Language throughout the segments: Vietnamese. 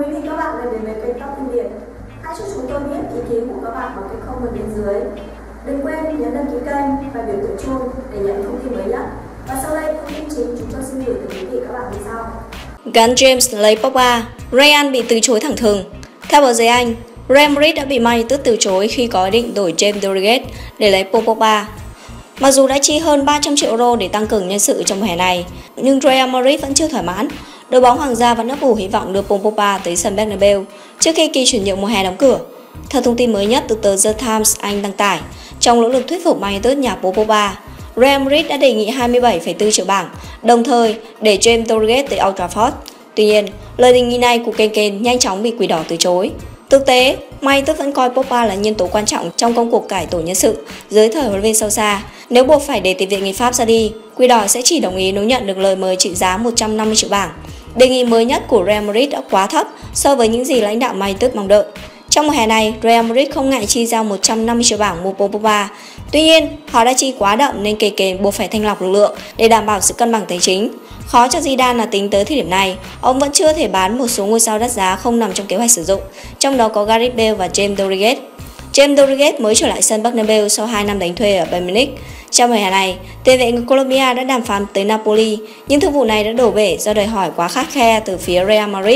quý vị các bạn đã đến với kênh Top Thanh Việt. Hãy cho chúng tôi biết ý kiến của các bạn bằng cách comment bên dưới. Đừng quên nhấn đăng ký kênh và biểu tượng chuông để nhận thông tin mới nhất. Và sau đây, thông tin chính chúng tôi xin gửi tới quý vị các bạn như sau. Gắn James lấy Pogba, Real bị từ chối thẳng thừng. Theo báo giới Anh, Real Madrid đã bị Man United từ chối khi có ý định đổi James Rodriguez để lấy Paul Pogba. Mặc dù đã chi hơn 300 triệu euro để tăng cường nhân sự trong mùa hè này, nhưng Real Madrid vẫn chưa thỏa mãn. Đội bóng Hoàng gia vẫn ấp ủ hy vọng đưa Paul Pogba tới sân Bernabeu trước khi kỳ chuyển nhượng mùa hè đóng cửa. Theo thông tin mới nhất từ tờ The Times Anh đăng tải, trong nỗ lực thuyết phục Man United nhà Paul Pogba, Real Madrid đã đề nghị 27,4 triệu bảng, đồng thời để James Rodriguez tới Old Trafford. Tuy nhiên, lời đề nghị này của Kane nhanh chóng bị Quỷ Đỏ từ chối. Thực tế, Man United vẫn coi Pogba là nhân tố quan trọng trong công cuộc cải tổ nhân sự dưới thời huấn luyện viên Solskjaer. Nếu buộc phải để tiền vệ người Pháp ra đi, Quỷ Đỏ sẽ chỉ đồng ý nếu nhận được lời mời trị giá 150 triệu bảng. Đề nghị mới nhất của Real Madrid đã quá thấp so với những gì lãnh đạo Man United mong đợi. Trong mùa hè này, Real Madrid không ngại chi ra 150 triệu bảng mua Paul Pogba. Tuy nhiên, họ đã chi quá đậm nên Kane buộc phải thanh lọc lực lượng để đảm bảo sự cân bằng tài chính. Khó cho Zidane là tính tới thời điểm này, ông vẫn chưa thể bán một số ngôi sao đắt giá không nằm trong kế hoạch sử dụng, trong đó có Gareth Bale và James Rodriguez. James Rodriguez mới trở lại sân Bernabeu sau 2 năm đánh thuê ở Bayern Munich. Trong mùa hè này, tiền vệ người Colombia đã đàm phán tới Napoli, nhưng thương vụ này đã đổ bể do đòi hỏi quá khắt khe từ phía Real Madrid.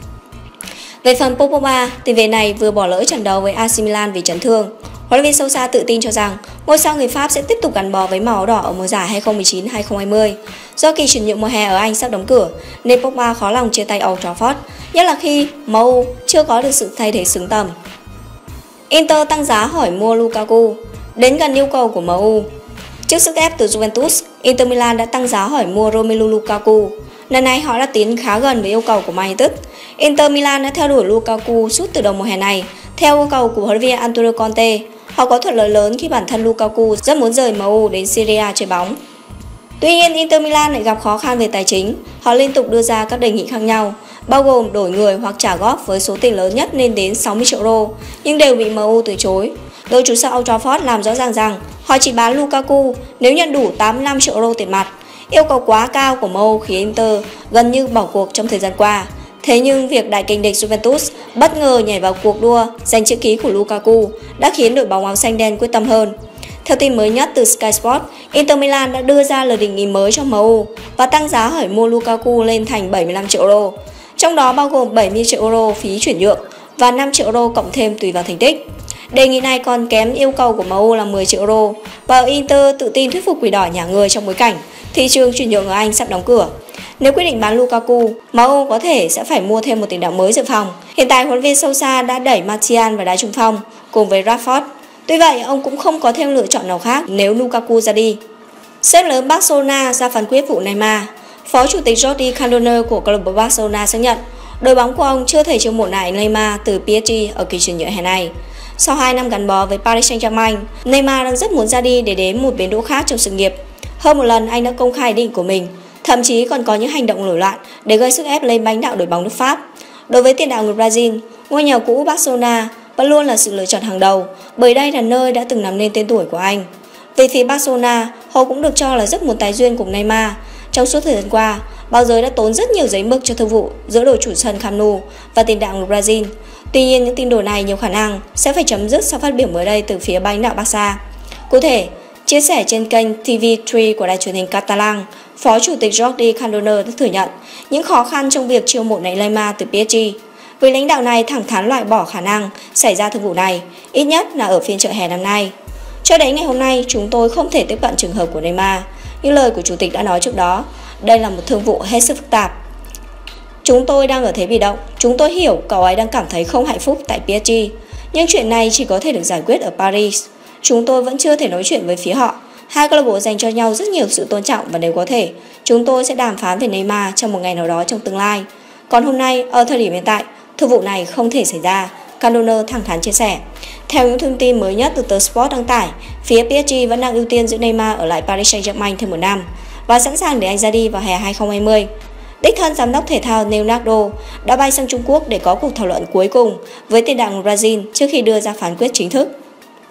Về phần Paul Pogba, tiền vệ này vừa bỏ lỡ trận đấu với AC Milan vì chấn thương. Huấn luyện viên Solskjaer tự tin cho rằng ngôi sao người Pháp sẽ tiếp tục gắn bó với màu áo đỏ ở mùa giải 2019-2020. Do kỳ chuyển nhượng mùa hè ở Anh sắp đóng cửa, nên Pogba khó lòng chia tay Old Trafford, nhất là khi MU chưa có được sự thay thế xứng tầm. Inter tăng giá hỏi mua Lukaku, đến gần yêu cầu của MU. Trước sức ép từ Juventus, Inter Milan đã tăng giá hỏi mua Romelu Lukaku. Lần này họ đã tiến khá gần với yêu cầu của Man United. Inter Milan đã theo đuổi Lukaku suốt từ đầu mùa hè này. Theo yêu cầu của huấn luyện viên Antonio Conte, họ có thuận lợi lớn khi bản thân Lukaku rất muốn rời MU đến Serie A chơi bóng. Tuy nhiên, Inter Milan lại gặp khó khăn về tài chính. Họ liên tục đưa ra các đề nghị khác nhau, bao gồm đổi người hoặc trả góp với số tiền lớn nhất lên đến 60 triệu euro, nhưng đều bị MU từ chối. Đội chủ sân Old Trafford làm rõ ràng rằng họ chỉ bán Lukaku nếu nhận đủ 85 triệu euro tiền mặt. Yêu cầu quá cao của MU khiến Inter gần như bỏ cuộc trong thời gian qua. Thế nhưng việc đại kình địch Juventus bất ngờ nhảy vào cuộc đua giành chữ ký của Lukaku đã khiến đội bóng áo xanh đen quyết tâm hơn. Theo tin mới nhất từ Sky Sports, Inter Milan đã đưa ra lời đề nghị mới cho MU và tăng giá hỏi mua Lukaku lên thành 75 triệu euro, trong đó bao gồm 70 triệu euro phí chuyển nhượng và 5 triệu euro cộng thêm tùy vào thành tích. Đề nghị này còn kém yêu cầu của MU là 10 triệu euro và Inter tự tin thuyết phục Quỷ Đỏ nhả người trong bối cảnh thị trường chuyển nhượng ở Anh sắp đóng cửa. Nếu quyết định bán Lukaku, MU có thể sẽ phải mua thêm một tiền đạo mới dự phòng. Hiện tại, huấn luyện viên Solskjaer đã đẩy Martial vào đá trung phong cùng với Rashford. Tuy vậy, ông cũng không có thêm lựa chọn nào khác nếu Lukaku ra đi. Sếp lớn Barcelona ra phán quyết vụ Neymar. Phó chủ tịch Jordi Cardona của câu lạc bộ Barcelona xác nhận đội bóng của ông chưa thể chiêu mộ lại Neymar từ PSG ở kỳ chuyển nhượng hè này. Sau 2 năm gắn bó với Paris Saint-Germain, Neymar đang rất muốn ra đi để đến một bến đỗ khác trong sự nghiệp. Hơn một lần anh đã công khai ý định của mình, thậm chí còn có những hành động nổi loạn để gây sức ép lên lãnh đạo đội bóng nước Pháp. Đối với tiền đạo người Brazil, ngôi nhà cũ Barcelona vẫn luôn là sự lựa chọn hàng đầu, bởi đây là nơi đã từng làm nên tên tuổi của anh. Về phía Barcelona, họ cũng được cho là rất muốn tái duyên cùng Neymar. Trong suốt thời gian qua, báo giới đã tốn rất nhiều giấy mực cho thương vụ giữa đội chủ sân Camp Nou và tiền đạo người Brazil. Tuy nhiên, những tin đồn này nhiều khả năng sẽ phải chấm dứt sau phát biểu mới đây từ phía ban lãnh đạo Barca. Cụ thể, chia sẻ trên kênh TV3 của đài truyền hình Catalan, Phó Chủ tịch Jordi Cardona đã thừa nhận những khó khăn trong việc chiêu mộ Neymar từ PSG. Vị lãnh đạo này thẳng thắn loại bỏ khả năng xảy ra thương vụ này, ít nhất là ở phiên chợ hè năm nay. Cho đến ngày hôm nay, chúng tôi không thể tiếp cận trường hợp của Neymar. Như lời của Chủ tịch đã nói trước đó, đây là một thương vụ hết sức phức tạp. Chúng tôi đang ở thế bị động, chúng tôi hiểu cậu ấy đang cảm thấy không hạnh phúc tại PSG. Nhưng chuyện này chỉ có thể được giải quyết ở Paris. Chúng tôi vẫn chưa thể nói chuyện với phía họ. Hai câu lạc bộ dành cho nhau rất nhiều sự tôn trọng và nếu có thể, chúng tôi sẽ đàm phán về Neymar trong một ngày nào đó trong tương lai. Còn hôm nay, ở thời điểm hiện tại, thương vụ này không thể xảy ra, Cardona thẳng thắn chia sẻ. Theo những thông tin mới nhất từ tờ Sport đăng tải, phía PSG vẫn đang ưu tiên giữ Neymar ở lại Paris Saint-Germain thêm một năm và sẵn sàng để anh ra đi vào hè 2020. Đích thân giám đốc thể thao Leonardo đã bay sang Trung Quốc để có cuộc thảo luận cuối cùng với tiền đạo Brazil trước khi đưa ra phán quyết chính thức.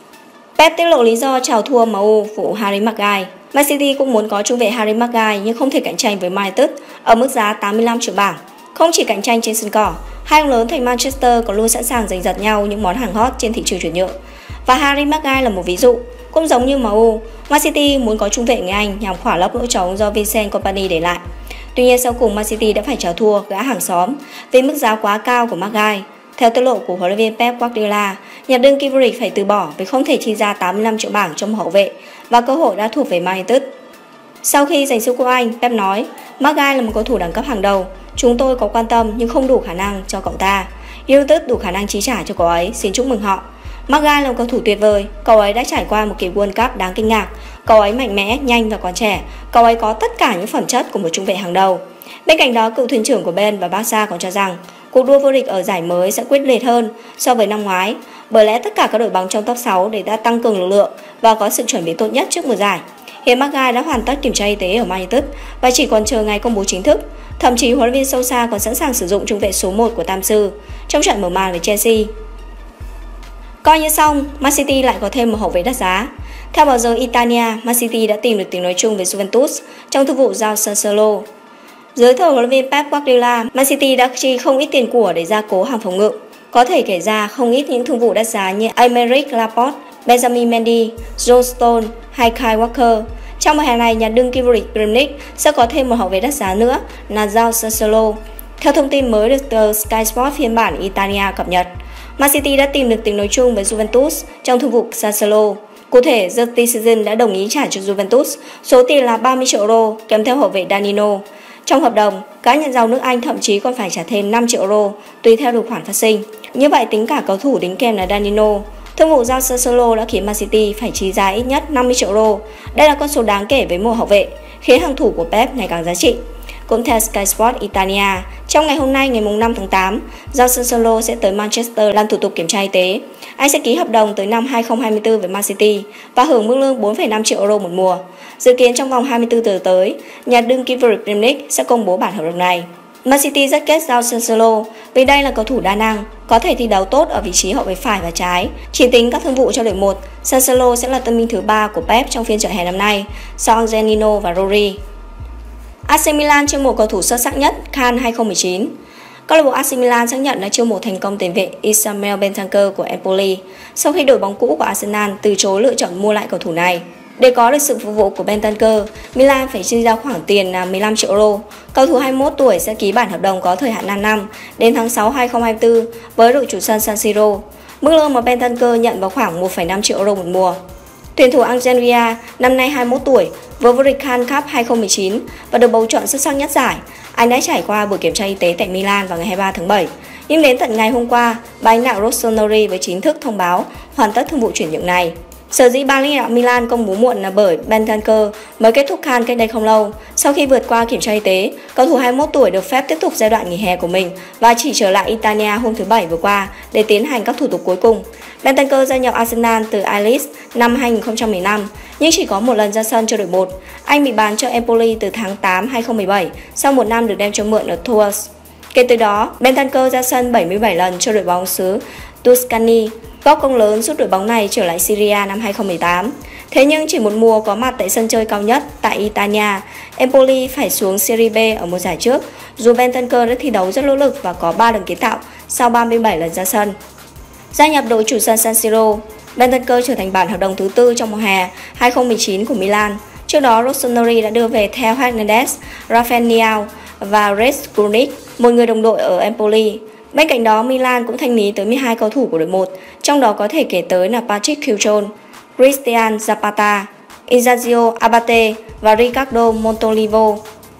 Pep tiết lộ lý do chào thua MU vụ Harry Maguire. Man City cũng muốn có trung vệ Harry Maguire nhưng không thể cạnh tranh với Man United ở mức giá 85 triệu bảng. Không chỉ cạnh tranh trên sân cỏ, hai ông lớn thành Manchester còn luôn sẵn sàng giành giật nhau những món hàng hot trên thị trường chuyển nhượng. Và Harry Maguire là một ví dụ. Cũng giống như MU, Man City muốn có trung vệ người Anh nhằm khỏa lấp lỗ trống do Vincent Kompany để lại. Tuy nhiên sau cùng Man City đã phải chào thua gã hàng xóm vì mức giá quá cao của Maguire. Theo tiết lộ của huấn luyện viên Pep Guardiola, nhà đương kim vô địch phải từ bỏ vì không thể chi ra 85 triệu bảng cho một hậu vệ và cơ hội đã thuộc về Man United. Sau khi giành siêu cúp Anh, Pep nói, Maguire là một cầu thủ đẳng cấp hàng đầu. Chúng tôi có quan tâm nhưng không đủ khả năng cho cậu ta. United đủ khả năng chi trả cho cậu ấy, xin chúc mừng họ. Maguire là một cầu thủ tuyệt vời, cậu ấy đã trải qua một kỳ World Cup đáng kinh ngạc. Cậu ấy mạnh mẽ, nhanh và còn trẻ. Cậu ấy có tất cả những phẩm chất của một trung vệ hàng đầu. Bên cạnh đó, cựu thuyền trưởng của Ben và Barca còn cho rằng cuộc đua vô địch ở giải mới sẽ quyết liệt hơn so với năm ngoái, bởi lẽ tất cả các đội bóng trong top 6 đều đã tăng cường lực lượng và có sự chuẩn bị tốt nhất trước mùa giải. Hiện Maguire đã hoàn tất kiểm tra y tế ở Man United và chỉ còn chờ ngày công bố chính thức. Thậm chí huấn luyện viên Solskjaer còn sẵn sàng sử dụng trung vệ số 1 của Tam Sư trong trận mở màn với Chelsea. Coi như xong, Man City lại có thêm một hậu vệ đắt giá. Theo báo giới Italia, Man City đã tìm được tiếng nói chung với Juventus trong thương vụ giao Cancelo. Dưới thời huấn luyện viên Pep Guardiola, Man City đã chi không ít tiền của để gia cố hàng phòng ngự. Có thể kể ra không ít những thương vụ đắt giá như Aymeric Laporte, Benjamin Mendy, John Stones hay Kyle Walker. Trong mùa hè này, nhà đương kim vô địch Premier League sẽ có thêm một hậu vệ đắt giá nữa là João Cancelo. Theo thông tin mới được tờ Sky Sports phiên bản Italia cập nhật, Man City đã tìm được tiếng nói chung với Juventus trong thương vụ Cancelo. Cụ thể, The Citizen đã đồng ý trả cho Juventus số tiền là 30 triệu euro kèm theo hậu vệ Danilo. Trong hợp đồng, cá nhân giàu nước Anh thậm chí còn phải trả thêm 5 triệu euro tùy theo điều khoản phát sinh. Như vậy tính cả cầu thủ đính kèm là Danilo, thương vụ giao Cancelo đã khiến Man City phải chi ra ít nhất 50 triệu euro. Đây là con số đáng kể với một hậu vệ, khiến hàng thủ của Pep ngày càng giá trị. Cũng theo Sky Sports Italia, trong ngày hôm nay ngày 5 tháng 8, João Cancelo sẽ tới Manchester làm thủ tục kiểm tra y tế. Anh sẽ ký hợp đồng tới năm 2024 với Man City và hưởng mức lương 4,5 triệu euro một mùa. Dự kiến trong vòng 24 giờ tới, nhà đương kim vô địch Premier League sẽ công bố bản hợp đồng này. Man City rất kết João Cancelo vì đây là cầu thủ đa năng, có thể thi đấu tốt ở vị trí hậu vệ phải và trái. Chỉ tính các thương vụ cho đội 1, Cancelo sẽ là tân binh thứ 3 của Pep trong phiên chợ hè năm nay, sau Angelino và Rodri. AC Milan chiêu mộ cầu thủ xuất sắc nhất CAN 2019. Câu lạc bộ AC Milan xác nhận đã chiêu mộ thành công tiền vệ Ismail Bentancur của Empoli sau khi đội bóng cũ của Arsenal từ chối lựa chọn mua lại cầu thủ này. Để có được sự phục vụ của Bentancur, Milan phải chi ra khoản tiền là 15 triệu euro. Cầu thủ 21 tuổi sẽ ký bản hợp đồng có thời hạn 5 năm đến tháng 6 2024 với đội chủ sân San Siro. Mức lương mà Bentancur nhận vào khoảng 1,5 triệu euro một mùa. Tuyển thủ Algeria năm nay 21 tuổi, vừa vô địch CAN Cup 2019 và được bầu chọn xuất sắc nhất giải. Anh đã trải qua buổi kiểm tra y tế tại Milan vào ngày 23 tháng 7. Nhưng đến tận ngày hôm qua, ban lãnh đạo Rossoneri mới chính thức thông báo hoàn tất thương vụ chuyển nhượng này. Sở dĩ ban lãnh đạo Milan công bố muộn là bởi Bentancur mới kết thúc CAN cách đây không lâu. Sau khi vượt qua kiểm tra y tế, cầu thủ 21 tuổi được phép tiếp tục giai đoạn nghỉ hè của mình và chỉ trở lại Italia hôm thứ Bảy vừa qua để tiến hành các thủ tục cuối cùng. Bentancur gia nhập Arsenal từ Ajax năm 2015 nhưng chỉ có một lần ra sân cho đội 1. Anh bị bán cho Empoli từ tháng 8 2017 sau một năm được đem cho mượn ở Tours. Kể từ đó, Bentancur ra sân 77 lần cho đội bóng xứ Tuscany, góp công lớn giúp đội bóng này trở lại Serie A năm 2018. Thế nhưng chỉ một mùa có mặt tại sân chơi cao nhất tại Italia, Empoli phải xuống Serie B ở mùa giải trước, dù Bentancur đã thi đấu rất nỗ lực và có 3 lần kiến tạo sau 37 lần ra sân. Gia nhập đội chủ sân San Siro, Bentancur trở thành bản hợp đồng thứ 4 trong mùa hè 2019 của Milan. Trước đó, Rossoneri đã đưa về Theo Hernandez, Rafael Leao và Red Krunic, một người đồng đội ở Empoli. Bên cạnh đó, Milan cũng thanh lý tới 12 cầu thủ của đội 1, trong đó có thể kể tới là Patrick Cutrone, Christian Zapata, Ignacio Abate và Ricardo Montolivo.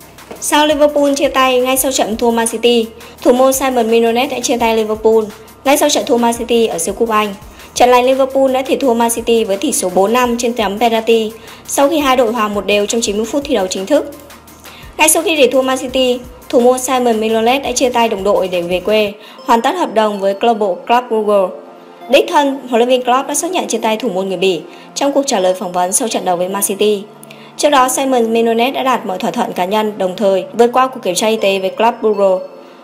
Sau Liverpool chia tay ngay sau trận thua Man City, thủ môn Simon Mignolet đã chia tay Liverpool ngay sau trận thua Man City ở siêu cúp Anh. Trận này Liverpool đã thể thua Man City với tỷ số 4-5 trên tấm penalty sau khi hai đội hòa một đều trong 90 phút thi đấu chính thức. Ngay sau khi để thua Man City, thủ môn Simon Mignolet đã chia tay đồng đội để về quê, hoàn tất hợp đồng với câu lạc bộ Club Brugge. Đích thân, huấn luyện viên Klopp đã xác nhận chia tay thủ môn người Bỉ trong cuộc trả lời phỏng vấn sau trận đấu với Man City. Trước đó, Simon Mignolet đã đạt mọi thỏa thuận cá nhân, đồng thời vượt qua cuộc kiểm tra y tế với Club Brugge.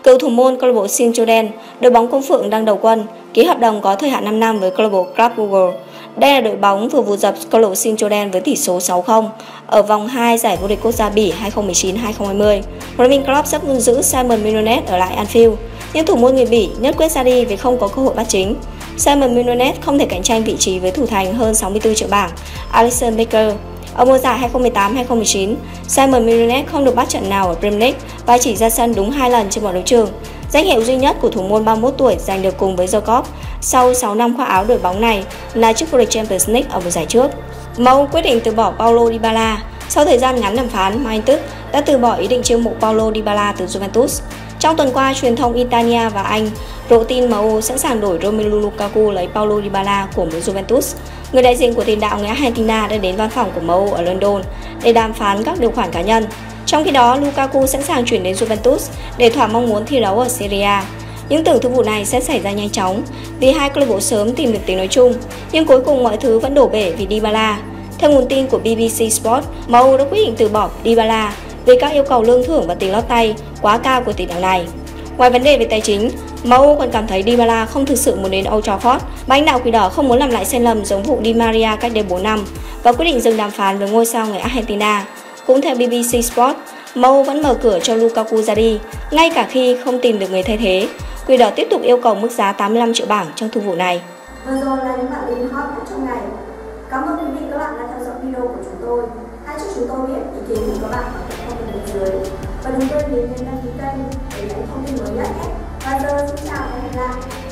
Cựu thủ môn câu lạc bộ Saint-Tropez, đội bóng Công Phượng đang đầu quân, ký hợp đồng có thời hạn 5 năm với câu lạc bộ Club Brugge. Đây là đội bóng vừa vùi dập câu lạc bộ Saint-Tropez với tỷ số 6-0 ở vòng 2 giải vô địch quốc gia Bỉ 2019-2020. Racing Club rất muốn giữ Simon Mignolet ở lại Anfield, nhưng thủ môn người Bỉ nhất quyết ra đi vì không có cơ hội bắt chính. Simon Mignolet không thể cạnh tranh vị trí với thủ thành hơn 64 triệu bảng Alisson Becker. Ở mùa giải 2018-2019, Simon Mignolet không được bắt trận nào ở Premier League và chỉ ra sân đúng 2 lần trên mọi đấu trường. Danh hiệu duy nhất của thủ môn 31 tuổi giành được cùng với Jacob sau 6 năm khoác áo đội bóng này là chức vô địch Champions League ở mùa giải trước. MU quyết định từ bỏ Paulo Dybala. Sau thời gian ngắn đàm phán, Man United đã từ bỏ ý định chiêu mộ Paulo Dybala từ Juventus. Trong tuần qua, truyền thông Italia và Anh rộ tin MU sẵn sàng đổi Romelu Lukaku lấy Paulo Dybala của Juventus. Người đại diện của tiền đạo người Argentina đã đến văn phòng của MU ở London để đàm phán các điều khoản cá nhân. Trong khi đó, Lukaku sẵn sàng chuyển đến Juventus để thỏa mong muốn thi đấu ở Serie A. Những tưởng thương vụ này sẽ xảy ra nhanh chóng vì hai câu lạc bộ sớm tìm được tiếng nói chung, nhưng cuối cùng mọi thứ vẫn đổ bể vì Dybala. Theo nguồn tin của BBC Sport, MU đã quyết định từ bỏ Dybala vì các yêu cầu lương thưởng và tiền lót tay quá cao của tiền đạo này. Ngoài vấn đề về tài chính, MU còn cảm thấy Dybala không thực sự muốn đến Old Trafford, và lãnh đạo Quỷ Đỏ không muốn làm lại sai lầm giống vụ Di Maria cách đây 4 năm và quyết định dừng đàm phán với ngôi sao người Argentina. Cũng theo BBC Sport, MU vẫn mở cửa cho Lukaku ra đi, ngay cả khi không tìm được người thay thế. Quỷ Đỏ tiếp tục yêu cầu mức giá 85 triệu bảng trong thương vụ này. Vừa rồi là những bản tin hot nhất trong ngày. Cảm ơn quý vị các bạn đã theo dõi video của chúng tôi. Hãy cho chúng tôi biết ý kiến của các bạn ở comment bên dưới. Và đừng quên nhấn đăng ký kênh để nhận thông tin mới nhất nhé. Và giờ xin chào và hẹn gặp lại.